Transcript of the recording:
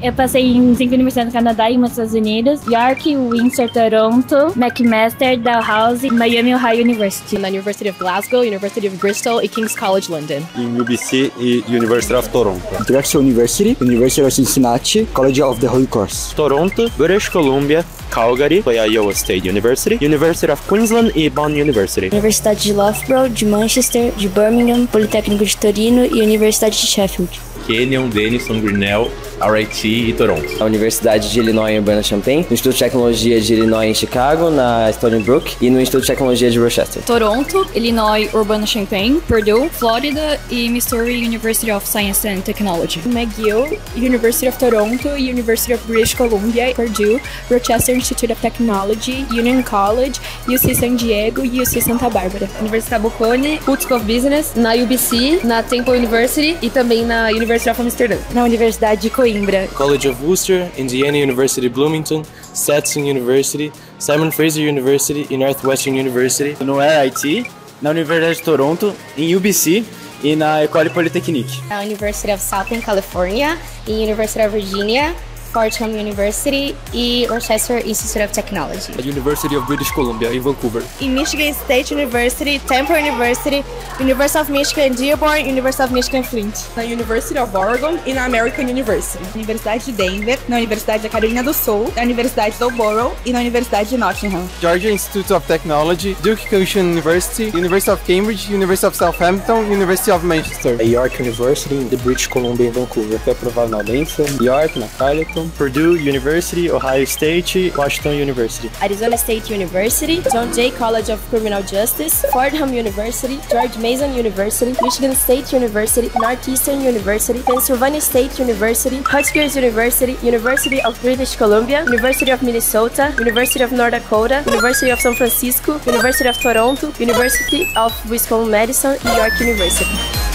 Eu passei em 5 universidades no Canadá e uma nos Estados Unidos: York, Windsor, Toronto, McMaster, Dalhousie, Miami, Ohio University. Na University of Glasgow, University of Bristol e King's College London. Em UBC e University of Toronto. Drexel University, University of Cincinnati, College of the Holy Cross. Toronto, British Columbia, Calgary, foi a Iowa State University, University of Queensland e Bond University. Universidade de Loughborough, de Manchester, de Birmingham, Politécnico de Torino e Universidade de Sheffield. Kenyon, Denison, Grinnell, RIT e Toronto. A Universidade de Illinois em Urbana-Champaign, no Instituto de Tecnologia de Illinois em Chicago, na Stony Brook e no Instituto de Tecnologia de Rochester. Toronto, Illinois Urbana-Champaign, Purdue, Florida e Missouri University of Science and Technology. McGill, University of Toronto, University of British Columbia, Purdue, Rochester Institute of Technology, Union College, UC San Diego e UC Santa Bárbara. Universidade Bocconi, School of Business, na UBC, na Temple University e também na University of Amsterdam. Na Universidade de Coimbra. College of Worcester, Indiana University Bloomington, Stetson University, Simon Fraser University e Northwestern University. No RIT, na Universidade de Toronto, em UBC e na École Polytechnique. Na University of Southern California e University of Virginia, Fordham University e Rochester Institute of Technology. University of British Columbia em Vancouver. Em Michigan State University, Temple University, University of Michigan Dearborn, University of Michigan Flint. Na University of Oregon e na American University. Universidade de Denver, na Universidade da Carolina do Sul, na Universidade de Loughborough e na Universidade de Nottingham. Georgia Institute of Technology, Duke Christian University, University of Cambridge, University of Southampton, University of Manchester. York University, de British Columbia em Vancouver. Foi aprovado na Audença, York, na Carleton, Purdue University, Ohio State, Washington University. Arizona State University, John Jay College of Criminal Justice, Fordham University, George Mason University, Michigan State University, Northeastern University, Pennsylvania State University, Rutgers University, University of British Columbia, University of Minnesota, University of North Dakota, University of San Francisco, University of Toronto, University of Wisconsin-Madison e York University.